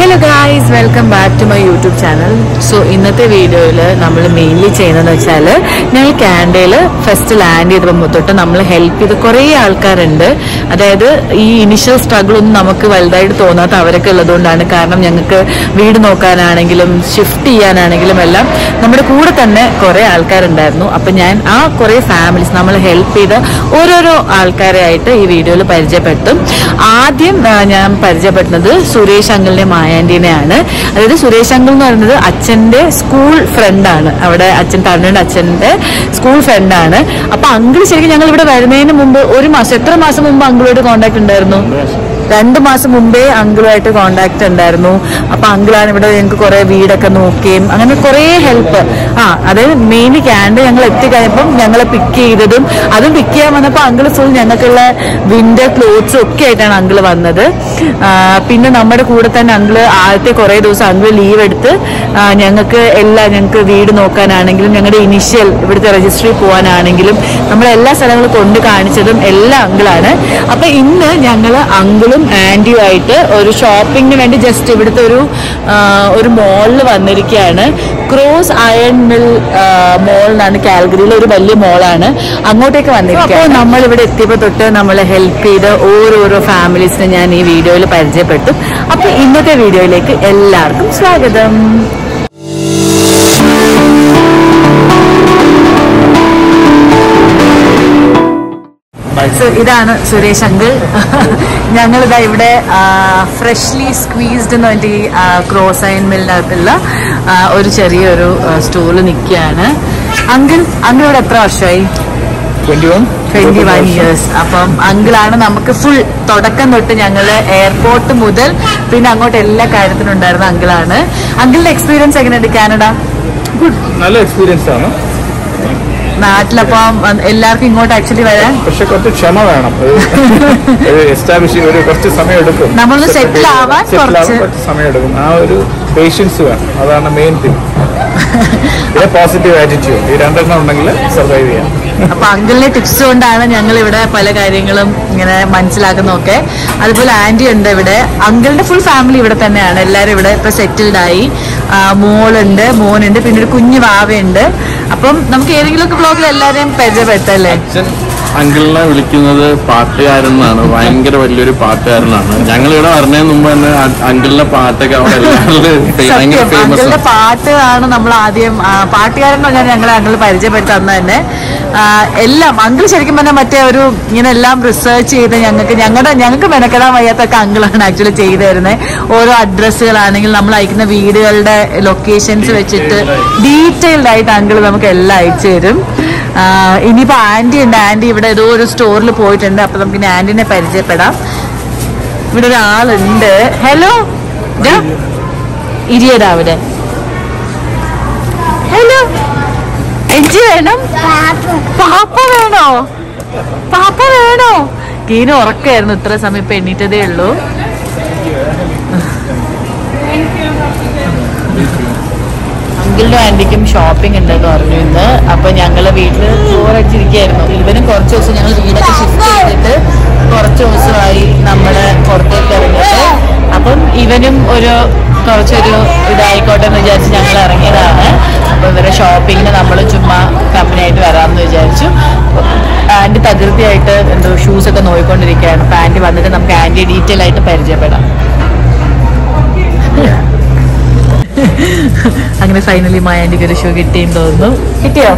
Hello guys, welcome back to my YouTube channel. So ഇന്നത്തെ വീഡിയോയിൽ നമ്മൾ മെയിൻലി ചെയ്യുന്നതെന്ന് വെച്ചാൽ ഞങ്ങൾ കാനഡയിൽ ഫസ്റ്റ് ലാൻഡ് ചെയ്തപ്പോൾ തൊട്ട് നമ്മൾ ഹെൽപ്പ് ചെയ്ത് കുറേ ആൾക്കാരുണ്ട്. അതായത് ഈ ഇനിഷ്യൽ സ്ട്രഗിൾ ഒന്നും നമുക്ക് വലുതായിട്ട് തോന്നാത്ത അവരൊക്കെ ഉള്ളതുകൊണ്ടാണ്. കാരണം ഞങ്ങൾക്ക് വീട് നോക്കാനാണെങ്കിലും ഷിഫ്റ്റ് ചെയ്യാനാണെങ്കിലും എല്ലാം നമ്മുടെ കൂടെ തന്നെ കുറേ ആൾക്കാരുണ്ടായിരുന്നു. അപ്പം ഞാൻ ആ കുറേ ഫാമിലീസ് നമ്മൾ ഹെൽപ്പ് ചെയ്ത ഓരോരോ ആൾക്കാരെ ആയിട്ട് ഈ വീഡിയോയിൽ പരിചയപ്പെടുത്തും. ആദ്യം ഞാൻ പരിചയപ്പെടുന്നത് സുരേഷ് അങ്കിളിനെ മായാൻറ്റീനെയാണ്. അതായത് സുരേഷ് അങ്കിൾ എന്ന് പറയുന്നത് അച്ഛൻ്റെ സ്കൂൾ ഫ്രണ്ടാണ്. അവിടെ അച്ഛൻ തമിഴ്നാട് അച്ഛൻ്റെ സ്കൂൾ ഫ്രണ്ടാണ്. അപ്പൊ അങ്കിൾ ശരിക്കും ഞങ്ങൾ ഇവിടെ വരുന്നതിന് മുമ്പ് എത്ര മാസം മുമ്പ് അങ്കിളോട് കോണ്ടാക്ട് ഉണ്ടായിരുന്നു? 2 മാസം മുമ്പേ അങ്കിളുമായിട്ട് കോണ്ടാക്ട് ഉണ്ടായിരുന്നു. അപ്പൊ അങ്കിളാണ് ഇവിടെ ഞങ്ങൾക്ക് കുറെ വീടൊക്കെ നോക്കുകയും അങ്ങനെ കുറെ ഹെൽപ്പ്. അതായത് മെയിൻലി കാനഡ ഞങ്ങൾ എത്തിക്കഴിഞ്ഞപ്പം ഞങ്ങളെ പിക്ക് ചെയ്തതും അതും പിക്ക് ചെയ്യാൻ വന്നപ്പോൾ അങ്കിള് ഫുൾ ഞങ്ങൾക്കുള്ള വിന്റർ ക്ലോത്ത്സും ഒക്കെ ആയിട്ടാണ് അങ്കിള് വന്നത്. പിന്നെ നമ്മുടെ കൂടെ തന്നെ അങ്കിള് ആദ്യത്തെ കുറെ ദിവസം അങ്കിള് ലീവ് എടുത്ത് ഞങ്ങൾക്ക് വീട് നോക്കാനാണെങ്കിലും ഞങ്ങളുടെ ഇനിഷ്യൽ ഇവിടുത്തെ രജിസ്ട്രി പോകാനാണെങ്കിലും നമ്മളെല്ലാ സ്ഥലങ്ങളും കൊണ്ട് കാണിച്ചതും എല്ലാം അങ്കിളാണ്. അപ്പൊ ഇന്ന് ഞങ്ങള് അങ്കിളും ആന്റിയും ആയിട്ട് ഒരു ഷോപ്പിങ്ങിന് വേണ്ടി ജസ്റ്റ് ഇവിടുത്തെ ഒരു മോളിൽ വന്നിരിക്കുകയാണ്. ക്രോസ് അയൺ മിൽ മോൾ എന്നാണ് കാൽഗറിയിലെ ഒരു വലിയ മോളാണ്. അങ്ങോട്ടേക്ക് വന്നിരിക്കുക. അപ്പോൾ നമ്മളിവിടെ എത്തിയപ്പോൾ തൊട്ട് നമ്മളെ ഹെൽപ്പ് ചെയ്ത ഓരോരോ ഫാമിലീസിനെ ഞാൻ ഈ വീഡിയോയിൽ പരിചയപ്പെട്ടു. അപ്പൊ ഇന്നത്തെ വീഡിയോയിലേക്ക് എല്ലാവർക്കും സ്വാഗതം. ഇതാണ് സുരേഷ് അങ്കിൾ. ഞങ്ങളിതാ ഇവിടെ ഫ്രഷ്ലി സ്ക്വീസ്ഡ് എന്ന് പറഞ്ഞിട്ട് ഈ ക്രോസ് അയൺ മില്ലിനകത്തുള്ള ഒരു ചെറിയൊരു സ്റ്റോറിൽ നിൽക്കുകയാണ്. അങ്കിൾ ഇവിടെ എത്ര വർഷമായി? 21 years. അപ്പം അങ്കിളാണ് നമുക്ക് ഫുൾ തുടക്കം തൊട്ട് ഞങ്ങള് എയർപോർട്ട് മുതൽ പിന്നെ അങ്ങോട്ട് എല്ലാ കാര്യത്തിനും ഉണ്ടായിരുന്ന അങ്കിളാണ്. അങ്കിളിന്റെ എക്സ്പീരിയൻസ് എങ്ങനെയുണ്ട് കാനഡ? നല്ല എക്സ്പീരിയൻസ് ആണ്. നാട്ടിലപ്പം എല്ലാവർക്കും ഇങ്ങോട്ട് ആക്ച്വലി വരാൻ പക്ഷെ കുറച്ച് ക്ഷമ വേണം. കുറച്ച് സമയം എടുക്കും. നമ്മളൊന്ന് സെറ്റിൽ ആവാൻ കുറച്ച് സമയം എടുക്കും. ആ ഒരു പേഷ്യൻസ് വേണം. അതാണ് മെയിൻ തിങ്. പോസിറ്റീവ് ആറ്റിറ്റ്യൂഡ് ഈ രണ്ടെണ്ണം ഉണ്ടെങ്കിൽ സർവൈവ് ചെയ്യാം. അപ്പൊ അങ്കിളിന്റെ ടിപ്സ് കൊണ്ടാണ് ഞങ്ങൾ ഇവിടെ പല കാര്യങ്ങളും ഇങ്ങനെ മനസ്സിലാക്കുന്നതൊക്കെ. അതുപോലെ ആന്റി ഉണ്ട് ഇവിടെ. അങ്കിളിന്റെ ഫുൾ ഫാമിലി ഇവിടെ തന്നെയാണ്. എല്ലാരും ഇവിടെ ഇപ്പൊ സെറ്റിൽഡ് ആയി. മോളുണ്ട്, മോനുണ്ട്, പിന്നെ ഒരു കുഞ്ഞു വാവയുണ്ട്. അപ്പം നമുക്ക് ഏതെങ്കിലും ഒക്കെ ബ്ലോഗിൽ എല്ലാരെയും പരിചയപ്പെടുത്തല്ലേ? അങ്കിളിനെ വിളിക്കുന്നത് പാട്ടുകാരനാണ്. ഭയങ്കര വലിയൊരു പാട്ടുകാരനാണ്. ഞങ്ങൾ ഇവിടെ വരുന്നതിന് മുമ്പ് തന്നെ അങ്കിളിന്റെ പാട്ടൊക്കെ അവിടെ അങ്കിളിന്റെ പാട്ടാണ് നമ്മൾ ആദ്യം പാട്ടുകാരൻ പറഞ്ഞാൽ ഞങ്ങളെ അങ്കിൾ പരിചയപ്പെടുത്തി തന്ന തന്നെ. എല്ലാം അങ്കിൾ ശരിക്കും പറഞ്ഞാൽ മറ്റേ ഇങ്ങനെ എല്ലാം റിസർച്ച് ചെയ്ത് ഞങ്ങൾക്ക് മെനക്കെടാൻ വയ്യാത്തൊക്കെ അങ്കിളാണ് ആക്ച്വലി ചെയ്തു തരുന്നത്. ഓരോ അഡ്രസ്സുകളാണെങ്കിൽ നമ്മൾ അയക്കുന്ന വീടുകളുടെ ലൊക്കേഷൻസ് വെച്ചിട്ട് ഡീറ്റെയിൽഡ് ആയിട്ട് അങ്കിൾ നമുക്ക് എല്ലാം അയച്ചു തരും. ഇനിയിപ്പോ ആന്റി ഉണ്ട്. ആന്റി ഇവിടെ ഏതോ ഒരു സ്റ്റോറിൽ പോയിട്ടുണ്ട്. അപ്പൊ നമുക്ക് ഇനി ആന്റിനെ പരിചയപ്പെടാം. ഇവിടെ ഒരാളുണ്ട്. ഹലോ ഇരിയടാ അവിടെ. ഹലോ എഞ്ചി വേണം? പാപ്പ വേണോ? കീന് ഉറക്കായിരുന്നു ഇത്ര സമയം. ഇപ്പൊ എണ്ണീറ്റതേ ഉള്ളൂ. അങ്കിളുടെ ആന്റിക്കും ഷോപ്പിംഗ് ഉണ്ടെന്ന് പറഞ്ഞു ഇന്ന്. അപ്പൊ ഞങ്ങള് വീട്ടില് ചോറടിച്ചിരിക്കുകയായിരുന്നു. ഇവനും കുറച്ച് ദിവസം ഞങ്ങൾ വീടൊക്കെ ഷിഫ്റ്റ് ചെയ്തിട്ട് കുറച്ച് ദിവസമായി നമ്മള് പുറത്തേക്ക് ഇറങ്ങിയിട്ട്. അപ്പം ഇവനും കുറച്ചൊരു ഇതായിക്കോട്ടെ എന്ന് വിചാരിച്ച് ഞങ്ങൾ ഇറങ്ങിയതാണ്. അപ്പൊ ഇവരെ ഷോപ്പിങ്ങിന് നമ്മൾ ചുമ്മാ കമ്പനി ആയിട്ട് വരാമെന്ന് വിചാരിച്ചു. ആന്റി തകൃതിയായിട്ട് ഷൂസൊക്കെ നോക്കിക്കൊണ്ടിരിക്കുകയാണ്. അപ്പൊ ആന്റി വന്നിട്ട് നമുക്ക് ആന്റി ഡീറ്റെയിൽ ആയിട്ട് പരിചയപ്പെടാം. അങ്ങനെ ഫൈനലി ആന്റിക്ക് ഒരു ഷൂ കിട്ടിയെന്ന് തോന്നുന്നു. കിട്ടിയോ?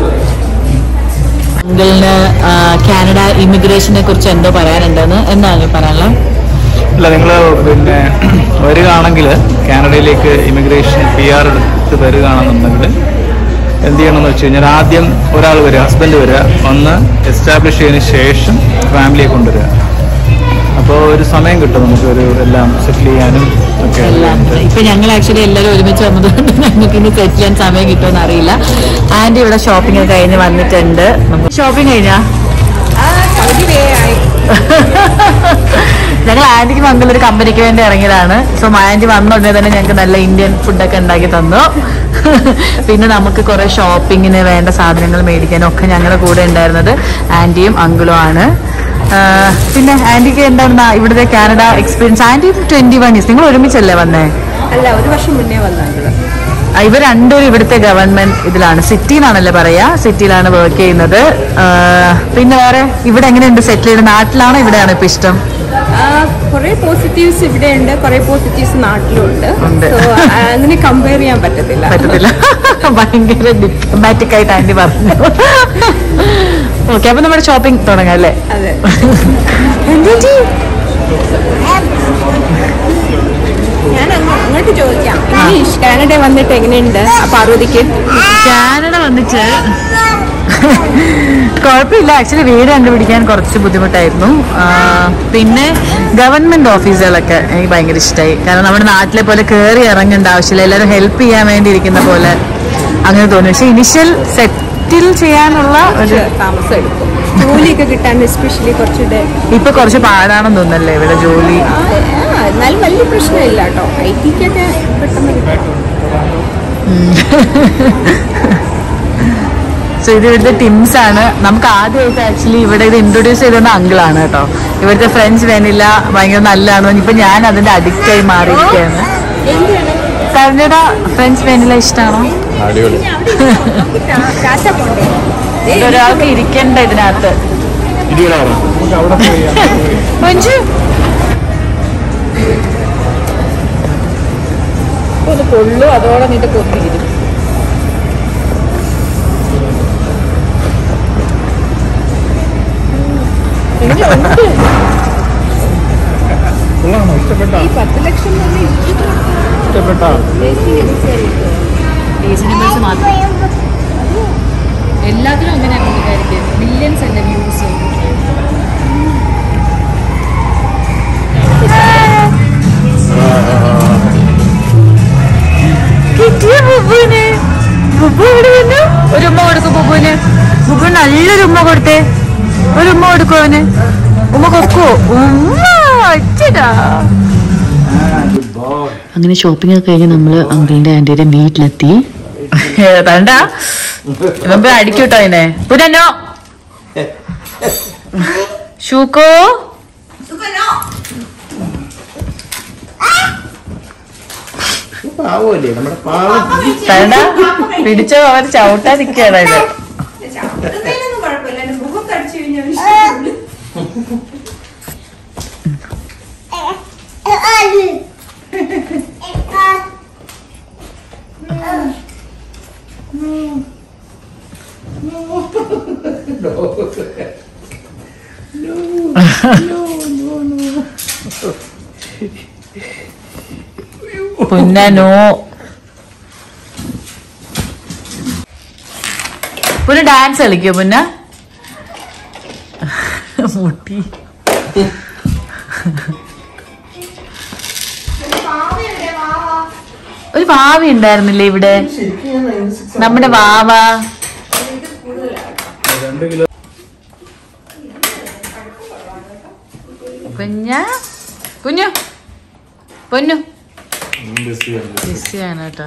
അങ്കിളിന് കാനഡ ഇമിഗ്രേഷനെ കുറിച്ച് എന്തോ പറയാനുണ്ടെന്ന്. എന്താണ് പറയാനുള്ള? അല്ല, നിങ്ങൾ പിന്നെ വരികയാണെങ്കിൽ കാനഡയിലേക്ക് ഇമിഗ്രേഷൻ PR എടുത്ത് വരികയാണെന്നുണ്ടെങ്കിൽ എന്ത് ചെയ്യണമെന്ന് വെച്ച് കഴിഞ്ഞാൽ ആദ്യം ഒരാൾ വരിക, ഹസ്ബൻഡ് വരിക, ഒന്ന് എസ്റ്റാബ്ലിഷ് ചെയ്തതിന് ശേഷം ഫാമിലിയെ കൊണ്ടുവരിക. അപ്പോൾ ഒരു സമയം കിട്ടും നമുക്ക് എല്ലാം സെറ്റിൽ ചെയ്യാനും ഒക്കെ. ഇപ്പൊ ഞങ്ങൾ ആക്ച്വലി എല്ലാവരും ഒരുമിച്ച് വന്നതുകൊണ്ട് ഞങ്ങൾക്ക് ഇനി സെറ്റിൽ ചെയ്യാൻ സമയം കിട്ടുമെന്ന് അറിയില്ല. ആന്റി ഇവിടെ ഷോപ്പിംഗ് കഴിഞ്ഞ് വന്നിട്ടുണ്ട്. ഷോപ്പിംഗ് കഴിഞ്ഞാ? ഞങ്ങൾ ആന്റിക്ക് മംഗളൊരു കമ്പനിക്ക് വേണ്ടി ഇറങ്ങിയതാണ്. സോ ആന്റി വന്നുടനെ തന്നെ ഞങ്ങൾക്ക് നല്ല ഇന്ത്യൻ ഫുഡൊക്കെ ഉണ്ടാക്കി തന്നു. പിന്നെ നമുക്ക് കുറെ ഷോപ്പിങ്ങിന് വേണ്ട സാധനങ്ങൾ മേടിക്കാനും ഒക്കെ ഞങ്ങളുടെ കൂടെ ഉണ്ടായിരുന്നത് ആന്റിയും അങ്കിളും ആണ്. പിന്നെ ആന്റിക്ക് എന്താണ് ഇവിടുത്തെ കാനഡ എക്സ്പീരിയൻസ്? Anti 21 years. നിങ്ങൾ ഒരുമിച്ചല്ലേ വന്നേ? അല്ല, 1 വർഷം മുന്നേ വന്നത്. ഇവർ രണ്ടുപേരും ഇവിടുത്തെ ഗവൺമെന്റ് ഇതിലാണ്, സിറ്റി എന്നാണല്ലേ പറയാ, സിറ്റിയിലാണ് വർക്ക് ചെയ്യുന്നത്. പിന്നെ വേറെ ഇവിടെ എങ്ങനെയുണ്ട് സെറ്റിൽ ചെയ്ത്? നാട്ടിലാണോ ഇവിടെയാണോ ഇപ്പൊ ഇഷ്ടം? കുറെ പോസിറ്റീവ്സ് ഇവിടെ ഉണ്ട്, കുറെ പോസിറ്റീവ്സ് നാട്ടിലുണ്ട്. അങ്ങനെ കമ്പയർ ചെയ്യാൻ പറ്റത്തില്ല. ഭയങ്കര ഡിപ്ലോമാറ്റിക് ആയിട്ട് ആന്റി പറഞ്ഞു. ഓക്കെ, അപ്പൊ നമ്മുടെ ഷോപ്പിംഗ് തുടങ്ങാം അല്ലേ? അതെ. ഞാൻ അങ്ങോട്ട് ചോദിക്കാം, കാനഡ വന്നിട്ട് എങ്ങനെയുണ്ട് പാർവതിക്ക്? കാനഡ വന്നിട്ട് കുഴപ്പമില്ല. ആക്ച്വലി വീട് കണ്ടുപിടിക്കാൻ കുറച്ച് ബുദ്ധിമുട്ടായിരുന്നു. പിന്നെ ഗവൺമെന്റ് ഓഫീസുകളൊക്കെ എനിക്ക് ഭയങ്കര ഇഷ്ടമായി. കാരണം നമ്മുടെ നാട്ടിലെ പോലെ കയറി ഇറങ്ങേണ്ട ആവശ്യമില്ല, എല്ലാവരും ഹെൽപ്പ് ചെയ്യാൻ വേണ്ടി ഇരിക്കുന്ന പോലെ അങ്ങനെ തോന്നി. പക്ഷെ ഇനിഷ്യൽ സെറ്റിൽ ചെയ്യാനുള്ള ഒരു താമസം എടുക്കും, ജോലിയൊക്കെ കിട്ടാൻ എസ്പെഷ്യലി കുറച്ചുകൂടെ. ഇപ്പൊ കുറച്ച് പാടാണെന്ന് തോന്നല്ലേ ഇവിടെ ജോലി? എന്നാലും വലിയ പ്രശ്നമില്ല കേട്ടോ, IT-ക്കൊക്കെ പെട്ടെന്ന് കിട്ടും. സോ ഇത് ഇവിടുത്തെ ടിംസ് ആണ്. നമുക്ക് ആദ്യമായിട്ട് ആക്ച്വലി ഇവിടെ ഇത് ഇൻട്രൊഡ്യൂസ് ചെയ്തിരുന്ന അങ്കിളാണ് കേട്ടോ. ഇവിടുത്തെ ഫ്രഞ്ച് വെനില ഭയങ്കര നല്ലതാണ്. ഇപ്പൊ ഞാൻ അതിന്റെ അഡിക്റ്റായി മാറിയിരിക്കുകയാണ്. കർണഡ ഫ്രഞ്ച് വെനില ഇഷ്ടമാണോ? ഒരാൾക്ക് ഇരിക്കണ്ട ഇതിനകത്ത്. ഒന്ന് കൊള്ളു, അതോടെ നിന്റെ കൊത്തിയിരുന്നു. എല്ലാത്തിനും അങ്ങനെ മില്യൺസ് അല്ലേ വ്യൂസ്. ഒരു ഉമ്മ കൊടുക്കും ബുബുവിന്. ബുബു നല്ലൊരു ഉമ്മ കൊടുത്തേ. ഒരു ഉമ്മ കൊടുക്കും അവന്. ഉമ്മ കൊടുക്കുവോ? അങ്ങനെ ഷോപ്പിംഗ് ഒക്കെ കഴിഞ്ഞ് നമ്മള് അങ്കിളിന്റെ ആന്റിയുടെ വീട്ടിലെത്തി. തണ്ട ഇവൻ അടിക്കൂട്ടോ അതിനെ. പുനോ ഷൂക്കോ തണ്ട പിടിച്ചോ, അവർ ചവിട്ടാതിരിക്കാണ് ഇത്. പുന്നോ പുന ഡാൻസ് കളിക്കോ? പുന്ന മുട്ടി. ഒരു വാവ ഉണ്ടായിരുന്നില്ലേ ഇവിടെ? നമ്മുടെ വാവ. കുഞ്ഞു പൊന്നു ബിസിയാണ് കേട്ടോ.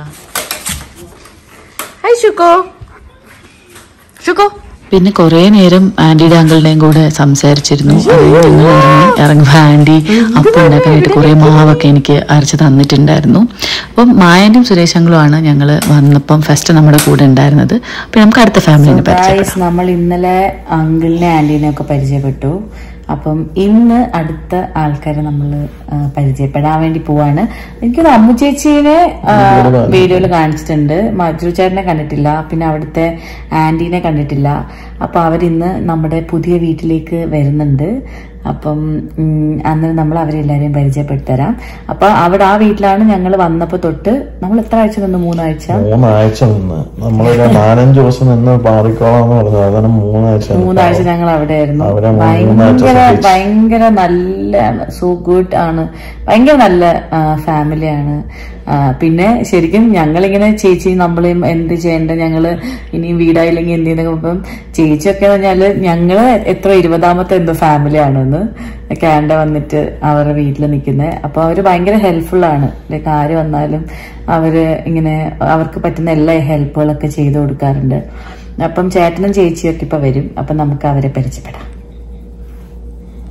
Hi Shuko. ഷുക്കോ പിന്നെ കുറെ നേരം ആന്റിയുടെ അങ്കിളിന്റെയും കൂടെ സംസാരിച്ചിരുന്നു. ഇറങ്ങുമ്പോ ആന്റി അപ്പം ഉണ്ടാക്കാനായിട്ട് കുറെ മാവൊക്കെ എനിക്ക് അരച്ച് തന്നിട്ടുണ്ടായിരുന്നു. അപ്പം മായന്റെയും സുരേഷ് അങ്കിളുമാണ് ഞങ്ങള് വന്നപ്പം ഫസ്റ്റ് നമ്മുടെ കൂടെ ഉണ്ടായിരുന്നത്. അപ്പൊ നമുക്ക് അടുത്ത ഫാമിലിനെ പരിചയപ്പെട്ടു. നമ്മൾ ഇന്നലെ അങ്കിളിനെ ആന്റീനെ ഒക്കെ പരിചയപ്പെട്ടു. അപ്പം ഇന്ന് അടുത്ത ആൾക്കാരെ നമ്മൾ പരിചയപ്പെടാൻ വേണ്ടി പോവാണ്. എനിക്കൊരു അമ്മു ചേച്ചീനെ വീഡിയോയിൽ കാണിച്ചിട്ടുണ്ട്, മധുരു ചേട്ടനെ കണ്ടിട്ടില്ല, പിന്നെ അവിടുത്തെ ആന്റീനെ കണ്ടിട്ടില്ല. അപ്പൊ അവരിന്ന് നമ്മുടെ പുതിയ വീട്ടിലേക്ക് വരുന്നുണ്ട്. അപ്പം അന്ന് നമ്മൾ അവരെല്ലാരെയും പരിചയപ്പെടുത്തരാം. അപ്പൊ അവിടെ ആ വീട്ടിലാണ് ഞങ്ങൾ വന്നപ്പോ തൊട്ട്. നമ്മൾ എത്ര ആഴ്ച നിന്ന്? 3 ആഴ്ച നിന്ന്. നമ്മളൊരു 4-5 ദിവസം നിന്ന് പാറിക്കോളാന്ന് പറഞ്ഞു. അതാണ് 3 ആഴ്ച ഞങ്ങൾ അവിടെ ആയിരുന്നു. ഭയങ്കര നല്ല സോ ഗുഡ് ആണ്. ഭയങ്കര നല്ല ഫാമിലിയാണ്. പിന്നെ ശരിക്കും ഞങ്ങളിങ്ങനെ ചേച്ചി നമ്മളെയും എന്ത് ചെയ്യേണ്ട, ഞങ്ങള് ഇനിയും വീടായില്ലെങ്കിൽ എന്ത് ചെയ്യുന്ന. ഇപ്പം ചേച്ചിയൊക്കെ പറഞ്ഞാല് ഞങ്ങള് എത്ര 20ാമത്തെ എന്തോ ഫാമിലിയാണെന്ന് കാനഡ വന്നിട്ട് അവരുടെ വീട്ടിൽ നിൽക്കുന്നത്. അപ്പൊ അവര് ഭയങ്കര ഹെൽപ്ഫുൾ ആണ്. ലൈക്ക് ആര് വന്നാലും അവര് ഇങ്ങനെ അവർക്ക് പറ്റുന്ന എല്ലാ ഹെൽപ്പുകളൊക്കെ ചെയ്തു കൊടുക്കാറുണ്ട്. അപ്പം ചേട്ടനും ചേച്ചിയൊക്കെ ഇപ്പൊ വരും. അപ്പൊ നമുക്ക് അവരെ പരിചയപ്പെടാം.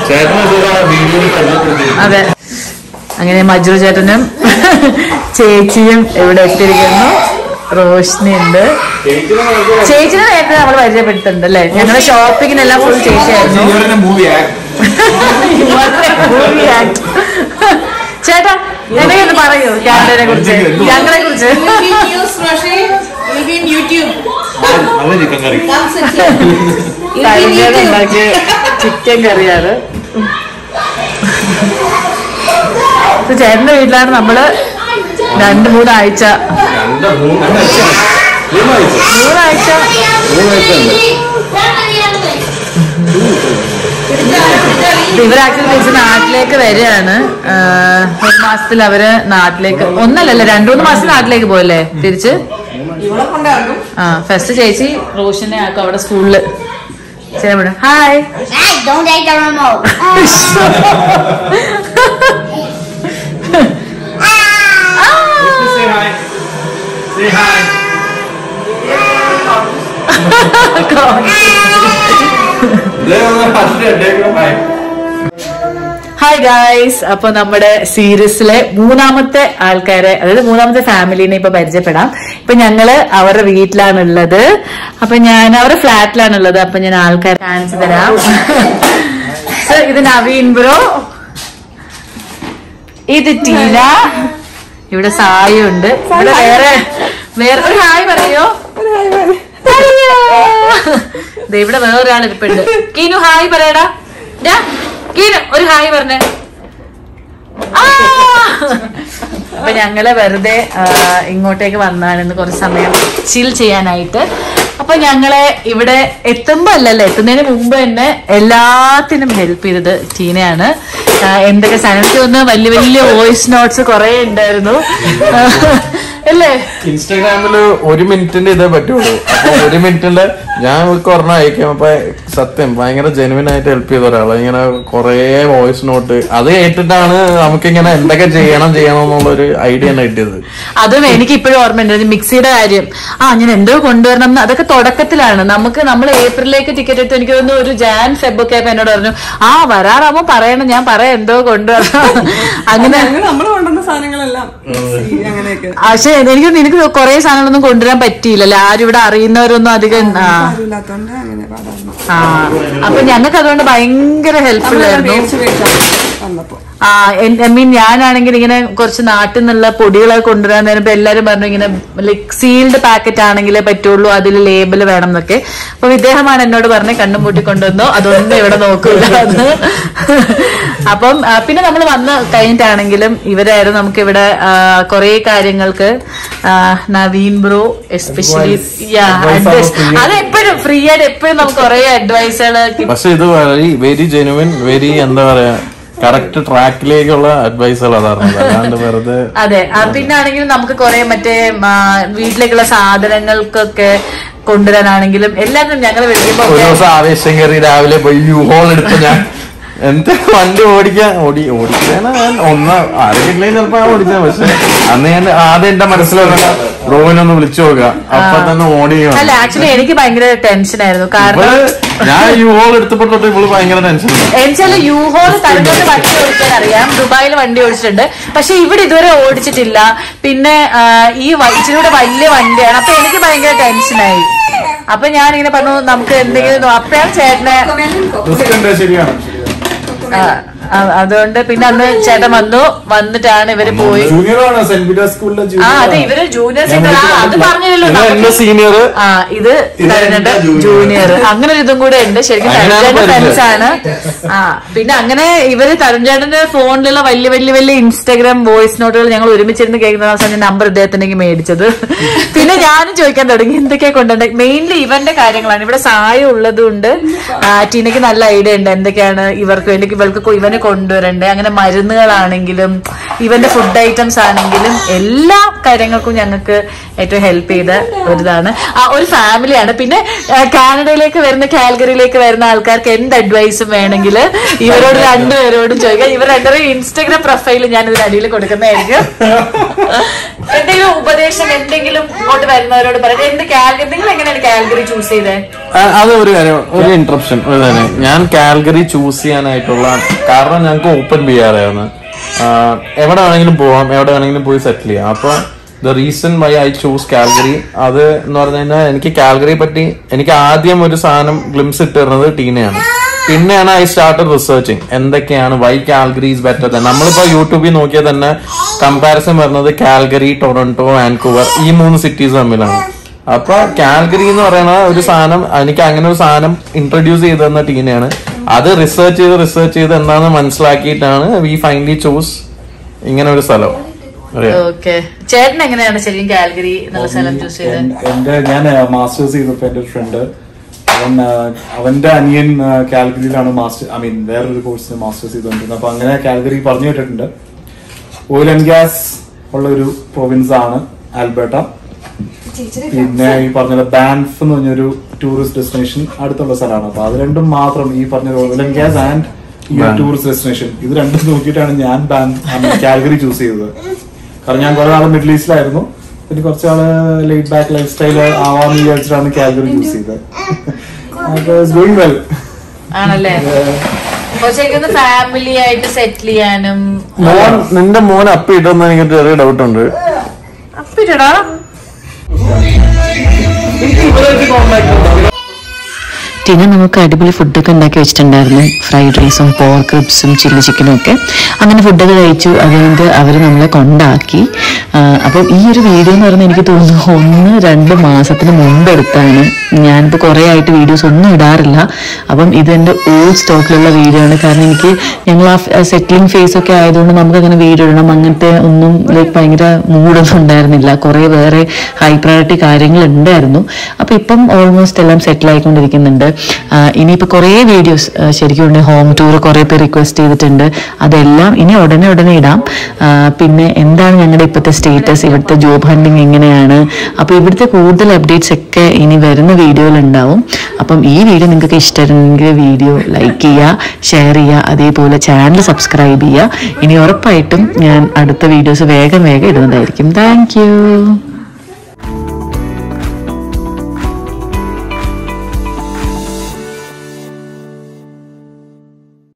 അതെ, അങ്ങനെ മജ്രു ചേട്ടനും ചേച്ചിയും ഇവിടെ എത്തിയിരിക്കുന്നു. റോഷ്നി ഉണ്ട്. ചേച്ചിനെ നേരത്തെ നമ്മൾ പരിചയപ്പെടുത്തുന്നുണ്ട് അല്ലേ? ഞങ്ങളുടെ ഷോപ്പിങ്ങിനെല്ലാം ഫുൾ ചേച്ചിയായിരുന്നു. ചേട്ടാ എന്തെങ്കിലും പറയൂ കാനഡയെ കുറിച്ച്, ഞങ്ങളെ കുറിച്ച്. ഉണ്ടാക്കിയ ചിക്കൻ കറിയാണ്. ചേട്ടന്റെ വീട്ടിലാണ് നമ്മള് 2-3 ആഴ്ച ഇവർ ആക്ച്വലി തിരിച്ച് നാട്ടിലേക്ക് വരികയാണ്. 1 മാസത്തിൽ അവര് നാട്ടിലേക്ക്, 2-3 മാസത്തിൽ നാട്ടിലേക്ക് പോയല്ലേ തിരിച്ച്. ഫസ്റ്റ് ചേച്ചി റോഷനെ ആക്കും അവിടെ സ്കൂളില്. ഹായ്. ഹായ് ഗായ്സ്, അപ്പൊ നമ്മുടെ സീരീസിലെ 3ാമത്തെ ആൾക്കാരെ, അതായത് 3ാമത്തെ ഫാമിലിനെ ഇപ്പൊ പരിചയപ്പെടാം. ഇപ്പൊ ഞങ്ങള് അവരുടെ വീട്ടിലാണുള്ളത്. അപ്പൊ ഞാൻ അവരുടെ ഫ്ലാറ്റിലാണുള്ളത്. അപ്പൊ ഞാൻ ആൾക്കാരെ കാണിച്ചു തരാം. ഇത് നവീൻ ബ്രോ, ഇത് ടീന, ഇവിടെ സായുണ്ട്, ഇവിടെ വേറെ ഒരു ഹായ് പറയോ? ഇവിടെ വേറൊരാൾ ഇരിപ്പുണ്ട്. കീനു ഹായ് പറയടാ. കീനു ഒരു ഹായ് പറഞ്ഞേ. അപ്പൊ ഞങ്ങള് വെറുതെ ഇങ്ങോട്ടേക്ക് വന്നാണ് കുറച്ച് സമയം ചിൽ ചെയ്യാനായിട്ട്. അപ്പൊ ഞങ്ങളെ ഇവിടെ എത്തുന്നതിന് മുമ്പ് തന്നെ എല്ലാത്തിനും ഹെൽപ്പ് ചെയ്തത് ടീനയാണ്. എന്തൊക്കെ സാധനം ഒന്ന് വലിയ വലിയ വോയിസ് നോട്ട്സ് കുറെ ഉണ്ടായിരുന്നു അല്ലേ? ഇൻസ്റ്റാഗ്രാമില് 1 മിനിറ്റിന്റെ ഇതേ പറ്റുള്ളൂ. അപ്പൊ 1 മിനിറ്റിന്റെ ഞാൻ ഒരെണ്ണം അയക്കാം. അപ്പൊ സത്യം ഭയങ്കര ജെനുവിൻ ആയിട്ട് ഹെൽപ്പ് ചെയ്ത ഒരാള്. ഇങ്ങനെ കൊറേ വോയിസ് നോട്ട് അത് കേട്ടിട്ടാണ് നമുക്കിങ്ങനെ എന്തൊക്കെ ചെയ്യണം എന്നുള്ളൊരു ഐഡിയ ആണ് കിട്ടിയത്. അതും എനിക്ക് ഇപ്പോഴും ഓർമ്മയുണ്ട് മിക്സിയുടെ കാര്യം. ഞാൻ എന്തോ കൊണ്ടുവരണം എന്ന്. അതൊക്കെ തുടക്കത്തിലാണ്. നമ്മൾ ഏപ്രിലേക്ക് ടിക്കറ്റ് എടുത്ത് എനിക്ക് തോന്നുന്നു ഒരു ജാൻ ഫെബ് ഒക്കെ ആയപ്പോ എന്നോട് പറഞ്ഞു വരാറാകുമ്പോ പറയണം, ഞാൻ പറയാം എന്തോ കൊണ്ടുവരണം. അങ്ങനെ പക്ഷെ എനിക്ക് കുറെ സാധനങ്ങളൊന്നും കൊണ്ടുവരാൻ പറ്റിയില്ലല്ലോ. ആരും ഇവിടെ അറിയുന്നവരൊന്നും അധികം. അപ്പൊ ഞങ്ങൾക്ക് അതുകൊണ്ട് ഭയങ്കര ഹെൽപ്ഫുൾ ആയിരുന്നു. ഞാനാണെങ്കിൽ ഇങ്ങനെ കുറച്ച് നാട്ടിൽ നിന്നുള്ള പൊടികളൊക്കെ കൊണ്ടുവരാൻ നേരപ്പോ എല്ലാരും പറഞ്ഞു ഇങ്ങനെ ലൈക് സീൽഡ് പാക്കറ്റ് ആണെങ്കിലേ പറ്റുള്ളൂ, അതിൽ ലേബിൾ വേണം എന്നൊക്കെ. അപ്പൊ ഇദ്ദേഹമാണ് എന്നോട് പറഞ്ഞ് കണ്ണും പൂട്ടി കൊണ്ടുവന്നു, അതൊന്നും ഇവിടെ നോക്കൂല എന്ന്. അപ്പം പിന്നെ നമ്മൾ വന്ന് കഴിഞ്ഞിട്ടാണെങ്കിലും ഇവരായിരുന്നു നമുക്ക് ഇവിടെ കുറെ കാര്യങ്ങൾക്ക്. നവീൻ ബ്രോ എസ്പെഷ്യലി അത് എപ്പോഴും ഫ്രീ ആയിട്ട് എപ്പോഴും നമുക്ക് കുറെ അഡ്വൈസുകൾ. പക്ഷെ ഇത് വെരി ജെനുവിൻ, വെരി എന്താ പറയാ കറക്റ്റ് ട്രാക്കിലേക്കുള്ള അഡ്വൈസുകൾ അല്ലാണ്ട് വെറുതെ. അതെ, പിന്നെ ആണെങ്കിലും നമുക്ക് കുറെ മറ്റേ വീട്ടിലേക്കുള്ള സാധനങ്ങൾക്കൊക്കെ കൊണ്ടുവരാനാണെങ്കിലും എല്ലാത്തിനും ഞങ്ങൾ വിളിക്കുമ്പോ ഒരു ദിവസം ആവേശം കയറി രാവിലെ പോയി യു-ഹോൾ എടുത്ത് ഞാൻ എന്താ വണ്ടി ഓടിക്കാനാ ആരെങ്കിലും ചിലപ്പോ ഓടിച്ചാ. പക്ഷെ അന്ന് ഞാൻ ആദ്യം എന്റെ മനസ്സിലുള്ള ബ്രോവിനൊന്ന് വിളിച്ചു നോക്കുക, അപ്പൊ തന്നെ ഓടി. അല്ല ആക്ച്വലി എനിക്ക് ഭയങ്കര ടെൻഷനായിരുന്നു. കാരണം ഞാൻ യു-ഹോൾ എടുത്തപ്പോട്ട് ഇവള് ഭയങ്കര ടെൻഷൻ. എന്നുവെച്ചാല് യു-ഹോൾ തലങ്ങോട്ട് വണ്ടി ഓടിക്കാൻ അറിയാം, ദുബായിൽ വണ്ടി ഓടിച്ചിട്ടുണ്ട്, പക്ഷെ ഇവിടെ ഇതുവരെ ഓടിച്ചിട്ടില്ല. പിന്നെ ഈ ഇച്ചിരിയുടെ വലിയ വണ്ടിയാണ്. അപ്പൊ എനിക്ക് ഭയങ്കര ടെൻഷനായി. അപ്പൊ ഞാനിങ്ങനെ പറഞ്ഞു നമുക്ക് എന്തെങ്കിലും. അപ്പഴാണ് ചേട്ടനെ അതുകൊണ്ട് പിന്നെ അന്ന് ചേട്ടൻ വന്നിട്ടാണ് ഇവര് പോയി. അതെ, ഇവര് ജൂനിയർ സീനിയർ. അത് പറഞ്ഞില്ലല്ലോ സീനിയർ, ഇത് ജൂനിയർ. അങ്ങനെ ഒരു ഇതും കൂടെ ഉണ്ട്. ശരിക്കും തരുൺചേട്ടന്റെ ഫ്രണ്ട്സ് ആണ്. പിന്നെ അങ്ങനെ ഇവര് തരുൺചേട്ടന്റെ ഫോണിലുള്ള വലിയ വലിയ വലിയ ഇൻസ്റ്റാഗ്രാം വോയിസ് നോട്ടുകൾ ഞങ്ങൾ ഒരുമിച്ചിരുന്ന് കേൾക്കുന്ന ദിവസം നമ്പർ ഇദ്ദേഹത്തിനെങ്കിൽ മേടിച്ചത്. പിന്നെ ഞാനും ചോദിക്കാൻ തുടങ്ങി എന്തൊക്കെയാ കൊണ്ടുണ്ട്. മെയിൻലി ഇവന്റെ കാര്യങ്ങളാണ്. ഇവിടെ സായം ഉള്ളതുകൊണ്ട് ടീനയ്ക്ക് നല്ല ഐഡിയ ഉണ്ട് എന്തൊക്കെയാണ് ഇവർക്ക് വേണ്ടി ഇവൾക്ക് ഇവന് കൊണ്ടുവരണ്ടേ. അങ്ങനെ മരുന്നുകളാണെങ്കിലും ഇവന്റെ ഫുഡ് ഐറ്റംസ് ആണെങ്കിലും എല്ലാ കാര്യങ്ങൾക്കും ഞങ്ങൾക്ക് ഏറ്റവും ഹെൽപ്പ് ചെയ്ത ഒരിതാണ്. ഒരു ഫാമിലിയാണ്. പിന്നെ കാനഡയിലേക്ക് വരുന്ന കാൽഗറിയിലേക്ക് വരുന്ന ആൾക്കാർക്ക് എന്ത് അഡ്വൈസും വേണമെങ്കിൽ ഇവരോട് രണ്ടുപേരോടും ചോദിക്കാം. ഇവർ രണ്ടുപേരും ഇൻസ്റ്റാഗ്രാം പ്രൊഫൈൽ ഞാൻ ഇതിന് അടിയിൽ കൊടുക്കുന്നതായിരിക്കും. എന്തെങ്കിലും ഉപദേശം എന്തെങ്കിലും ഇങ്ങോട്ട് വരുന്നവരോട് പറയാം. നിങ്ങൾ എങ്ങനെയാണ് കാൽഗറി ചൂസ് ചെയ്തത്? അത് ഒരു കാര്യം, ഒരു ഇന്ററപ്ഷൻ തന്നെ. ഞാൻ കാൽഗറി ചൂസ് ചെയ്യാനായിട്ടുള്ള കാരണം ഞങ്ങൾക്ക് ഓപ്പൺ ബിആറാണ്. എവിടെ വേണമെങ്കിലും പോവാം, എവിടെ വേണമെങ്കിലും പോയി സെറ്റിൽ ചെയ്യാം. അപ്പൊ the reason why I choose Calgary അത് എന്ന് പറഞ്ഞു കഴിഞ്ഞാൽ എനിക്ക് കാൽഗറിയെ പറ്റി എനിക്ക് ആദ്യം ഒരു സാധനം ഗ്ലിംസ് ഇട്ടിരുന്നത് ടീനയാണ്. പിന്നെയാണ് ഐ സ്റ്റാർട്ടഡ് റിസർച്ചിങ് എന്തൊക്കെയാണ് why Calgary is better than. നമ്മളിപ്പോ യൂട്യൂബിൽ നോക്കിയാൽ തന്നെ കമ്പാരിസൺ വരുന്നത് കാൽഗറി, ടൊറന്റോ, വാൻകൂവർ ഈ 3 സിറ്റീസ് തമ്മിലാണ്. അപ്പൊ കാൽഗറി എന്ന് പറയുന്ന ഒരു സാധനം എനിക്ക് അങ്ങനെ ഒരു സാധനം ഇൻട്രൊഡ്യൂസ് ചെയ്ത് തന്ന ടീനയാണ്. അത് റിസർച്ച് ചെയ്ത് എന്താണെന്ന് മനസ്സിലാക്കിയിട്ടാണ് വി ഫൈനലി ചൂസ് ഇങ്ങനെ ഒരു സ്ഥലം. ചേട്ടൻ എങ്ങനെയാണ് ശരിക്കും കാൽഗറി എന്നുള്ള സ്ഥലം ചൂസ് ചെയ്തത്? ഞാൻ മാസ്റ്റേഴ്സ് ചെയ്തപ്പോ എന്റെ ഒരു ഫ്രണ്ട് അവന്റെ അനിയൻ കാൽഗറിയിലാണ് വേറൊരു കോഴ്സിന് മാസ്റ്റേഴ്സ് ചെയ്തുകൊണ്ടിരുന്നത്. അപ്പൊ അങ്ങനെ കാൽഗറി പറഞ്ഞു കേട്ടിട്ടുണ്ട്. ഓയിൽ ആൻഡ് ഗ്യാസ് ഉള്ള ഒരു പ്രൊവിൻസ് ആണ് ആൽബർട്ട. പിന്നെ ഈ പറഞ്ഞ ബാൻഫ് എന്ന് പറഞ്ഞൊരു ടൂറിസ്റ്റ് ഡെസ്റ്റിനേഷൻ അടുത്തുള്ള സ്ഥലമാണ്. അപ്പൊ അത് രണ്ടും മാത്രം ഈ പറഞ്ഞ ഓയിൽ ആൻഡ് ഗ്യാസ് ആൻഡ് ഈ ടൂറിസ്റ്റ് ഡെസ്റ്റിനേഷൻ ഇത് രണ്ടും നോക്കിയിട്ടാണ് ഞാൻ കാൽഗറി ചൂസ് ചെയ്തത്. കാരണം ഞാൻ കുറെ നാള് മിഡിൽ ഈസ്റ്റിലായിരുന്നു. പിന്നെ കുറച്ചാള് ലേറ്റ് ബാക്ക് ലൈഫ് സ്റ്റൈൽ ആവാന്ന് വിചാരിച്ചിട്ടാണ് കാൽഗറി ചൂസ് ചെയ്തത്. ഡൂയിങ് വെൽ ആണല്ലേ? ഫാമിലി ആയിട്ട് സെറ്റിൽ ചെയ്യാനും. നിന്റെ മോൻ അപ്പിട്ടെന്ന് എനിക്ക് ചെറിയ ഡൗട്ട് ഉണ്ട്. അപ്പിട്ടടാ ടിന നമുക്ക് അടിപൊളി ഫുഡൊക്കെ ഉണ്ടാക്കി വെച്ചിട്ടുണ്ടായിരുന്നു. ഫ്രൈഡ് റൈസും പോർക്ക് റിബ്സും ചില്ലി ചിക്കനും ഒക്കെ. അങ്ങനെ ഫുഡൊക്കെ കഴിച്ചു. അതുകൊണ്ട് അവർ നമ്മളെ കൊണ്ടാക്കി. അപ്പം ഈ ഒരു വീഡിയോ എന്ന് പറഞ്ഞാൽ എനിക്ക് തോന്നുന്നു 1-2 മാസത്തിന് മുമ്പ് എടുത്താണ്. ഞാനിപ്പോൾ കുറേ ആയിട്ട് വീഡിയോസ് ഒന്നും ഇടാറില്ല. അപ്പം ഇത് എൻ്റെ ഓൾഡ് സ്റ്റോക്കിലുള്ള വീഡിയോ ആണ്. കാരണം എനിക്ക് ഞങ്ങൾ ആ സെറ്റിലിംഗ് ഫേസ് ഒക്കെ ആയതുകൊണ്ട് നമുക്കങ്ങനെ വീഡിയോ ഇടണം അങ്ങനത്തെ ഒന്നും ഭയങ്കര മൂഡൊന്നും ഉണ്ടായിരുന്നില്ല. കുറേ വേറെ ഹൈ പ്രയോറിറ്റി കാര്യങ്ങൾ ഉണ്ടായിരുന്നു. അപ്പം ഇപ്പം ഓൾമോസ്റ്റ് എല്ലാം സെറ്റിൽ ആയിക്കൊണ്ടിരിക്കുന്നുണ്ട്. ഇനിയിപ്പോൾ കുറേ വീഡിയോസ് ശരിക്കും ഹോം ടൂർ കുറേ പേർ റിക്വസ്റ്റ് ചെയ്തിട്ടുണ്ട്. അതെല്ലാം ഇനി ഉടനെ ഇടാം. പിന്നെ എന്താണ് ഞങ്ങളുടെ ഇപ്പോഴത്തെ സ്റ്റേറ്റസ്, ഇവിടുത്തെ ജോബ് ഹണ്ടിങ് എങ്ങനെയാണ്, അപ്പോൾ ഇവിടുത്തെ കൂടുതൽ അപ്ഡേറ്റ്സ് ഒക്കെ ഇനി വരുന്ന വീഡിയോയിലുണ്ടാവും. അപ്പം ഈ വീഡിയോ നിങ്ങൾക്ക് ഇഷ്ടമായിരുന്നെങ്കിൽ വീഡിയോ ലൈക്ക് ചെയ്യുക, ഷെയർ ചെയ്യുക, അതേപോലെ ചാനൽ സബ്സ്ക്രൈബ് ചെയ്യുക. ഇനി ഉറപ്പായിട്ടും ഞാൻ അടുത്ത വീഡിയോസ് വേഗം ഇടുന്നതായിരിക്കും. Thank U.